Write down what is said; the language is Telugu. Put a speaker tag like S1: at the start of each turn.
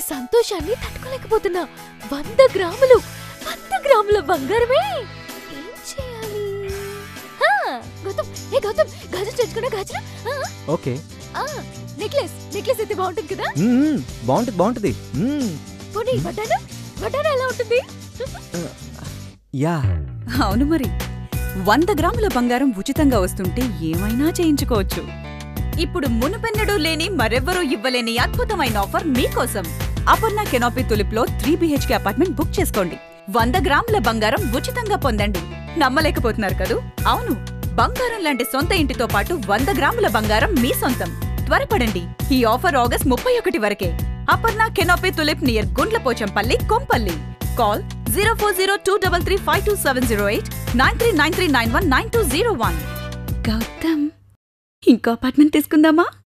S1: సంతోషాన్ని తట్టుకోలేకపోతున్నా. 100 గ్రాములు 100 గ్రాముల బంగారమే. ఏం చేయాలి? గౌతమ్ గాజులు తెచ్చుకున్నా. గాజులు
S2: ఓకే.
S1: నెక్లెస్ అయితే బాగుంటుంది కదా?
S2: బాగుంటుంది.
S1: పోనీ వడ్డాను ఎలా ఉంటుంది?
S2: యా
S3: అవును మరి 100 గ్రాముల బంగారం ఉచితంగా వస్తుంటే ఏమైనా చేయించుకోవచ్చు. ఇప్పుడు మునుపెన్నడూ లేని మరెవ్వరూ ఇవ్వలేని అద్భుతమైన ఆఫర్ మీకోసం. అపర్ణ కెనాపీ తులిప్లో 3 BHK అపార్ట్మెంట్ బుక్ చేసుకోండి. 100 గ్రాముల బంగారం ఉచితంగా పొందండి. నమ్మలేకపోతున్నారు కదూ? అవును, బంగారం లాంటి సొంత ఇంటితో పాటు 100 గ్రాముల బంగారం మీ సొంతం. త్వరపడండి, ఈ ఆఫర్ ఆగస్ట్ 31 వరకే. Aparna canopy tulip near Gundlapochampalli, Kompalli. Call 0402335278 9393919201. Gautam, ఇంకో అపార్ట్మెంట్ తీసుకుందామా?